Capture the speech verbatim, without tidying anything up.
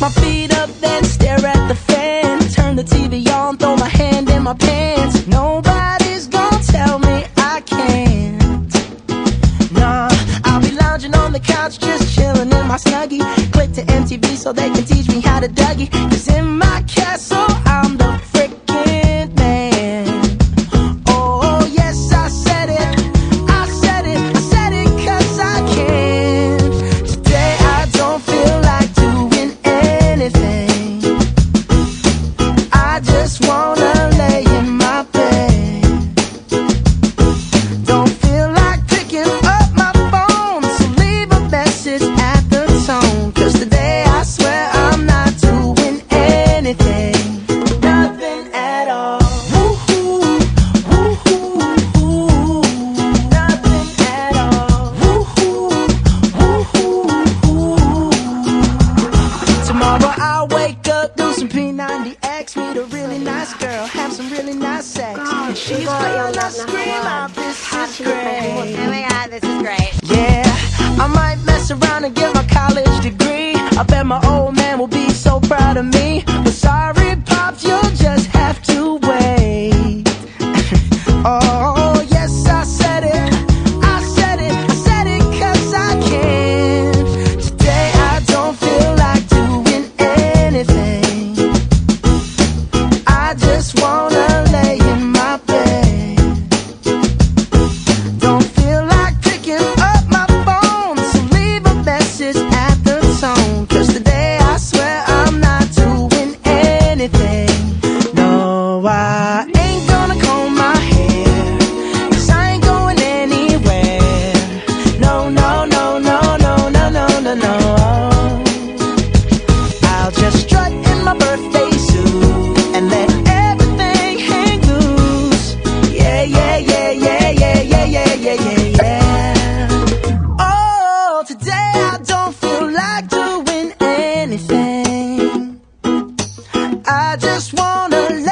my feet up, then stare at the fan. Turn the T V on, throw my hand in my pants. Nobody's gonna tell me I can't. Nah, I'll be lounging on the couch, just chilling in my Snuggie. Click to M T V so they can teach me how to Dougie. Cause in my castle, I'm the freaking man. Oh, yes, I said it. I said it. I said it cause I can. Today I don't feel like doing anything. I just wanna lay in my bed. Don't feel like picking up my phone, so leave a message at the tone. Cause today I swear I'm not doing anything. Nothing at all. Woo-hoo, woo-hoo, woo. Nothing at all. Woo-hoo, woo-hoo, woo. Tomorrow I'll wake up, do some P ninety X, meet a really nice girl, have some really nice sex. And she's gonna scream out, this is great. Oh my god, this is great. Yeah, I might mess around and get my college degree. I bet my old man will be so proud of me. But sorry, Pops, you'll just have to wait. Oh, yes, I said it. I said it. I said it cause I can. Today I don't feel like doing anything. I just wanna lay in my bed. Don't feel like picking up my phone, so leave a message at the tone. Cause today I swear I'm not doing anything. No, I ain't gonna comb my hair, cause I ain't going anywhere. No, no, no, no, no, no, no, no, no. I'll just strut in my birthday suit and let everything hang loose. Yeah, yeah, yeah, yeah, yeah, yeah, yeah, yeah, yeah, yeah. Oh, today I don't feel like doing anything. I just wanna